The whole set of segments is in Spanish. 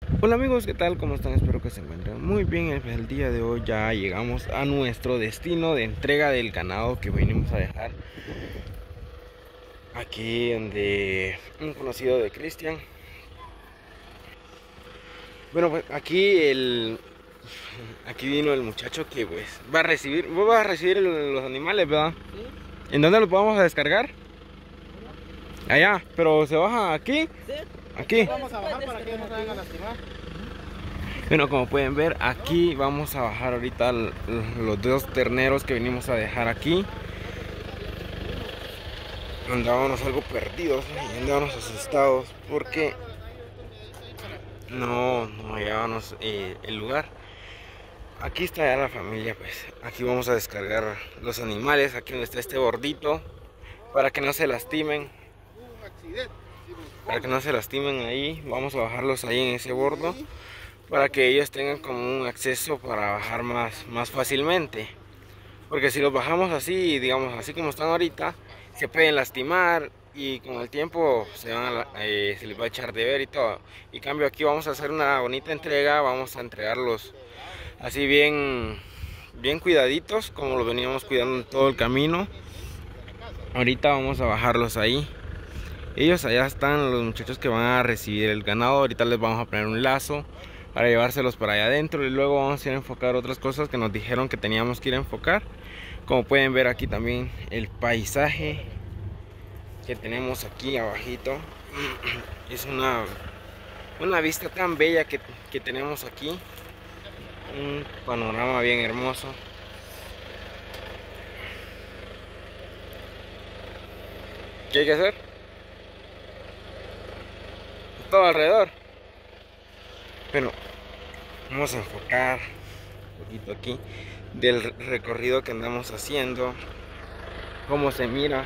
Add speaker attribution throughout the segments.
Speaker 1: Hola amigos, ¿qué tal? ¿Cómo están? Espero que se encuentren muy bien. El día de hoy ya llegamos a nuestro destino de entrega del ganado que venimos a dejar aquí donde un conocido de Cristian. Bueno, pues aquí vino el muchacho que pues va a recibir, vos vas a recibir los animales, ¿verdad?
Speaker 2: Sí.
Speaker 1: ¿En dónde los vamos a descargar?
Speaker 2: ¿Cómo?
Speaker 1: Allá, pero se baja aquí,
Speaker 2: Sí.
Speaker 1: aquí.
Speaker 2: Vamos a bajar para que no se vayan a lastimar.
Speaker 1: Bueno, como pueden ver, aquí vamos a bajar ahorita los dos terneros que venimos a dejar aquí. Andábamos algo perdidos y andábamos asustados porque no hallábamos el lugar. Aquí está ya la familia, pues aquí vamos a descargar los animales, aquí donde está este bordito, para que no se lastimen. Para que no se lastimen ahí, vamos a bajarlos ahí en ese bordo, para que ellos tengan como un acceso para bajar más fácilmente. Porque si los bajamos así, digamos así como están ahorita, se pueden lastimar y con el tiempo se les va a echar de ver y todo. Y cambio aquí vamos a hacer una bonita entrega, vamos a entregarlos así bien cuidaditos, como los veníamos cuidando en todo el camino. Ahorita vamos a bajarlos ahí. Ellos allá están, los muchachos que van a recibir el ganado. Ahorita les vamos a poner un lazo para llevárselos para allá adentro y luego vamos a ir a enfocar otras cosas que nos dijeron que teníamos que ir a enfocar. Como pueden ver aquí también el paisaje que tenemos aquí abajito. Es una vista tan bella que tenemos aquí. Un panorama bien hermoso. ¿Qué hay que hacer? Todo alrededor. Bueno, vamos a enfocar un poquito aquí del recorrido que andamos haciendo. Cómo se mira.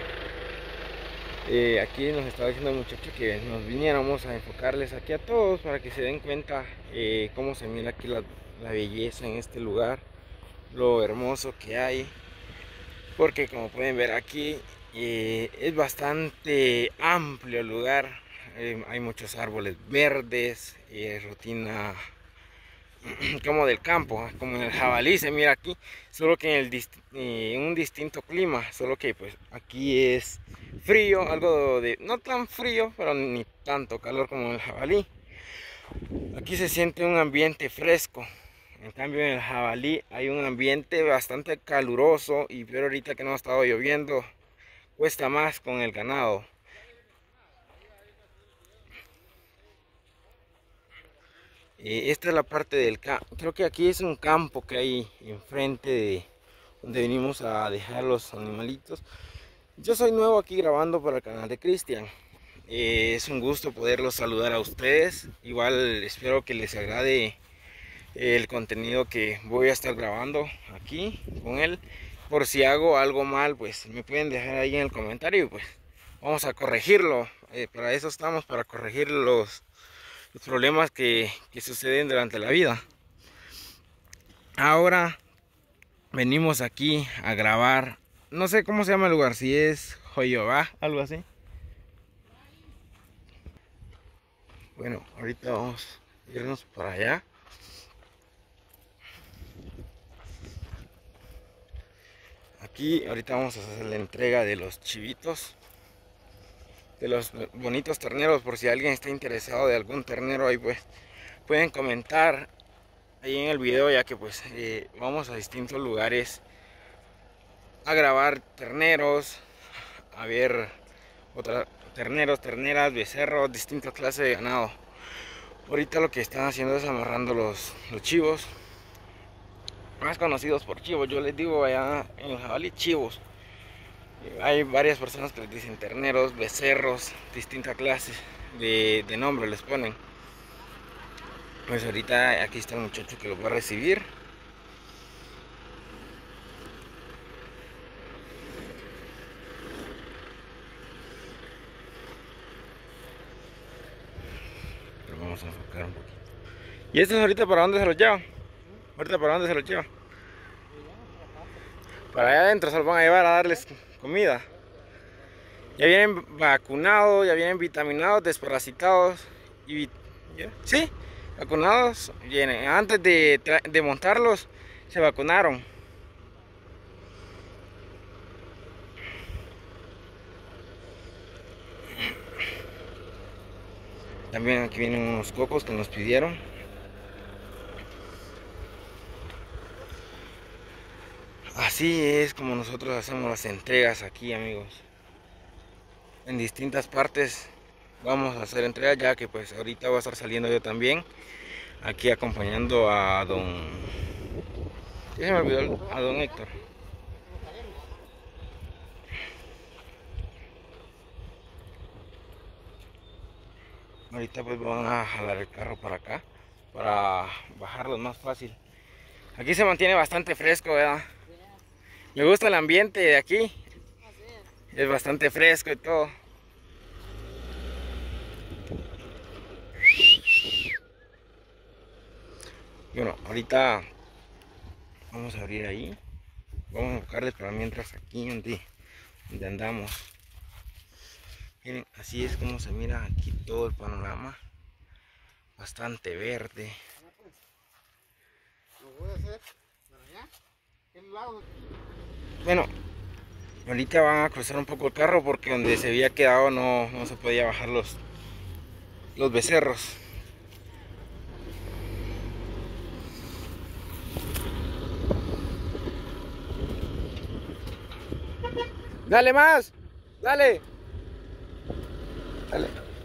Speaker 1: Aquí nos estaba diciendo el muchacho que nos viniéramos a enfocarles aquí a todos para que se den cuenta cómo se mira aquí la belleza en este lugar, lo hermoso que hay, porque como pueden ver aquí es bastante amplio el lugar. Hay muchos árboles verdes, rutina como del campo, como en el jabalí se mira aquí, solo que en un distinto clima, solo que pues aquí es frío, algo de, no tan frío, pero ni tanto calor como en el jabalí. Aquí se siente un ambiente fresco, en cambio en el jabalí hay un ambiente bastante caluroso y pero ahorita que no ha estado lloviendo, cuesta más con el ganado. Esta es la parte del campo, creo que aquí es un campo que hay enfrente de donde venimos a dejar los animalitos. Yo soy nuevo aquí grabando para el canal de Cristian. Es un gusto poderlos saludar a ustedes. Igual espero que les agrade el contenido que voy a estar grabando aquí con él. Por si hago algo mal, pues me pueden dejar ahí en el comentario y pues vamos a corregirlo. Para eso estamos, para corregir los problemas que suceden durante la vida. Ahora venimos aquí a grabar, no sé cómo se llama el lugar, si es Joyobá, algo así. Bueno, ahorita vamos a irnos para allá. Aquí ahorita vamos a hacer la entrega de los chivitos, de los bonitos terneros, por si alguien está interesado de algún ternero ahí pues pueden comentar ahí en el video, ya que pues vamos a distintos lugares a grabar terneros, a ver otras terneros, terneras, becerros, distintas clases de ganado. Ahorita lo que están haciendo es amarrando los chivos, más conocidos por chivos. Yo les digo allá en el jabalí chivos. Hay varias personas que les dicen terneros, becerros, distintas clases de nombre les ponen. Pues ahorita aquí está el muchacho que los va a recibir. Pero vamos a enfocar un poquito. ¿Y estos ahorita para dónde se los lleva? ¿Ahorita para dónde se los lleva? Para allá adentro se los van a llevar a darles comida. Ya vienen vacunados, ya vienen vitaminados, desparasitados. ¿Sí? vacunados, vienen. Antes de montarlos, se vacunaron. También aquí vienen unos cocos que nos pidieron. Así es como nosotros hacemos las entregas aquí, amigos. En distintas partes vamos a hacer entregas, ya que pues ahorita voy a estar saliendo yo también. Aquí acompañando a don... ¿Qué se me olvidó? A don Héctor. Ahorita pues van a jalar el carro para acá, para bajarlo más fácil. Aquí se mantiene bastante fresco, ¿verdad? Me gusta el ambiente de aquí. Es bastante fresco y todo. Bueno, ahorita vamos a abrir ahí. Vamos a buscarles para mientras aquí donde andamos. Miren, así es como se mira aquí todo el panorama. Bastante verde. Bueno, ahorita van a cruzar un poco el carro porque donde se había quedado no se podía bajar los becerros. Dale más, dale. Dale.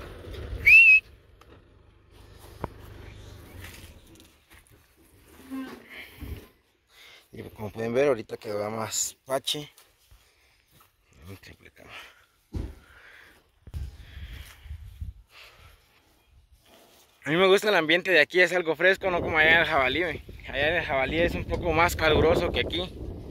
Speaker 1: Y como pueden ver, ahorita quedó más pache. Un triple cama. A mí me gusta el ambiente de aquí, es algo fresco, no como allá en el Jabalí. Allá en el Jabalí es un poco más caluroso que aquí.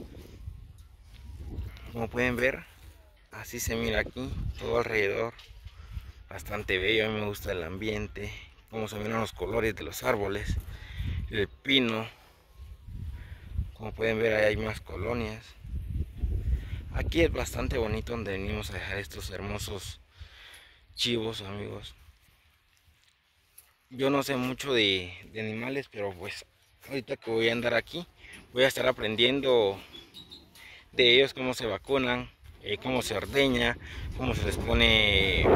Speaker 1: Como pueden ver, así se mira aquí, todo alrededor. Bastante bello, a mí me gusta el ambiente, cómo se miran los colores de los árboles, el pino. Como pueden ver, ahí hay más colonias. Aquí es bastante bonito donde venimos a dejar estos hermosos chivos, amigos. Yo no sé mucho de animales, pero pues ahorita que voy a andar aquí, voy a estar aprendiendo de ellos, cómo se vacunan, cómo se ordeña, cómo se les pone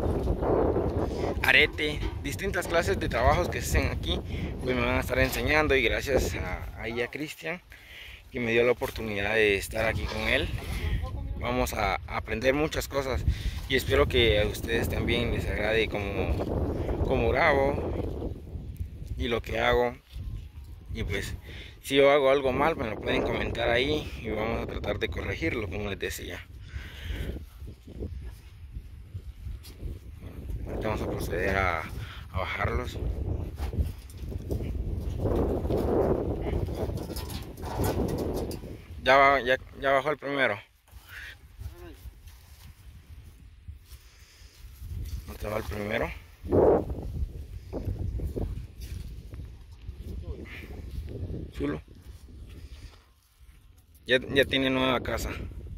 Speaker 1: arete, distintas clases de trabajos que se hacen aquí, pues me van a estar enseñando, y gracias a Cristian, que me dio la oportunidad de estar aquí con él. Vamos a aprender muchas cosas y espero que a ustedes también les agrade como grabo y lo que hago. Y pues si yo hago algo mal, me lo pueden comentar ahí y vamos a tratar de corregirlo, como les decía. Ahorita vamos a proceder a bajarlos. Ya bajó el primero. ¿Dónde va el primero? Chulo. Ya tiene nueva casa.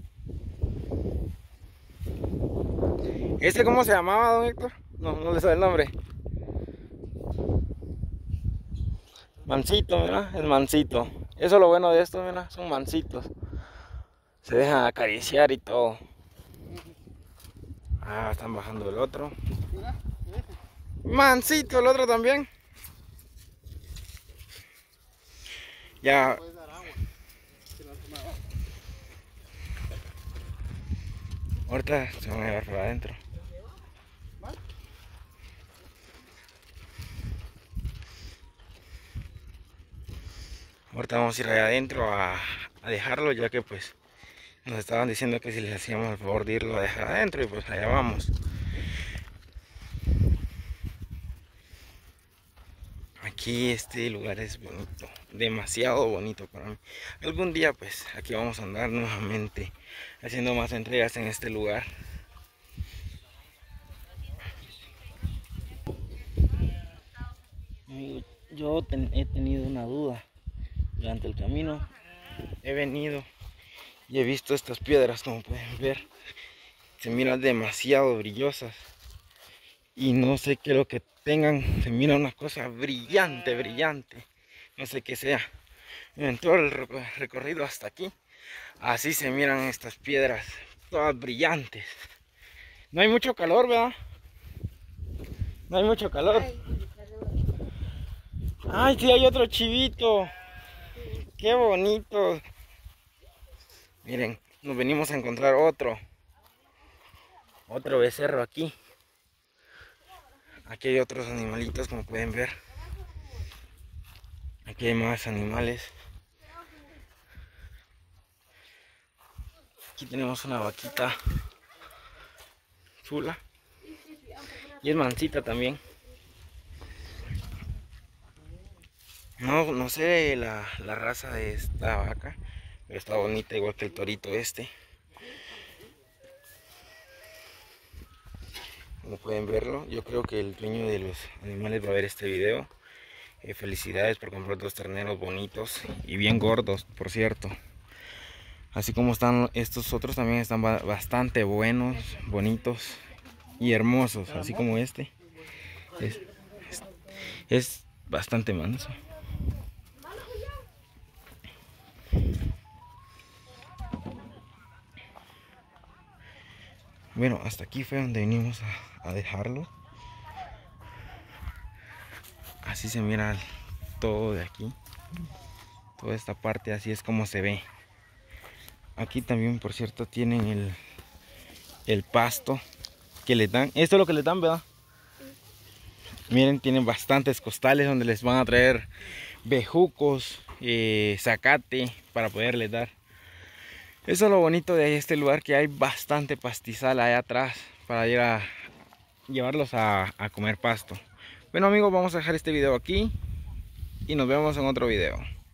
Speaker 1: ¿Este cómo se llamaba, don Héctor? No le sabe el nombre. Mansito, ¿verdad? Es mansito. Eso es lo bueno de esto, ¿verdad? Son mansitos. Se dejan acariciar y todo. Ah, están bajando el otro. Mansito, el otro también. Ya. Ahorita se van a llevar para adentro. Ahorita vamos a ir allá adentro a dejarlo, ya que pues nos estaban diciendo que si les hacíamos el favor de irlo a dejar adentro, y pues allá vamos. Aquí este lugar es bonito, demasiado bonito para mí. Algún día pues aquí vamos a andar nuevamente haciendo más entregas en este lugar. Yo he tenido una duda durante el camino. He venido y he visto estas piedras, como pueden ver. Se miran demasiado brillosas. Y no sé qué es lo que se mira una cosa brillante, brillante. No sé qué sea. En todo el recorrido hasta aquí, así se miran estas piedras, todas brillantes. No hay mucho calor, ¿verdad? No hay mucho calor. Ay, sí, hay otro chivito. Qué bonito. Miren, nos venimos a encontrar otro becerro aquí. Aquí hay otros animalitos, como pueden ver. Aquí hay más animales. Aquí tenemos una vaquita chula. Y es mansita también. No sé la raza de esta vaca, pero está bonita, igual que el torito este. Como pueden verlo, yo creo que el dueño de los animales va a ver este video. Felicidades por comprar 2 terneros bonitos y bien gordos, por cierto. Así como están estos otros, también están bastante buenos, bonitos y hermosos, así como este. Es bastante manso. Bueno, hasta aquí fue donde vinimos a dejarlo. Así se mira todo de aquí. Toda esta parte así es como se ve. Aquí también, por cierto, tienen el pasto que les dan. Esto es lo que les dan, ¿verdad? Miren, tienen bastantes costales donde les van a traer bejucos, zacate para poderles dar. Eso es lo bonito de este lugar, que hay bastante pastizal allá atrás para ir a llevarlos a comer pasto. Bueno amigos, vamos a dejar este video aquí y nos vemos en otro video.